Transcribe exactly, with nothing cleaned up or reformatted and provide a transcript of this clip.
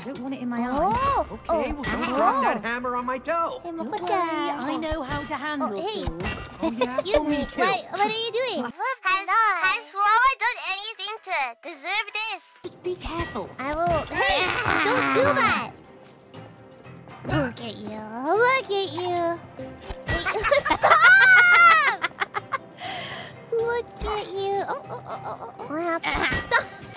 don't want it in my Oh. eye. Okay, Oh. well, don't Oh. drop that hammer on my toe. Hey, Don't Mococo worry, I know how to handle Oh, hey. tools. Oh, yeah? Excuse Oh, me. too. What, what are you doing? Has, has Fuwawa done anything to deserve this? Just be careful. I will. Hey, don't do that. Look at you. Look at you. Wait, stop! Look at you. Oh, oh, oh, oh, oh. What happened? Stop.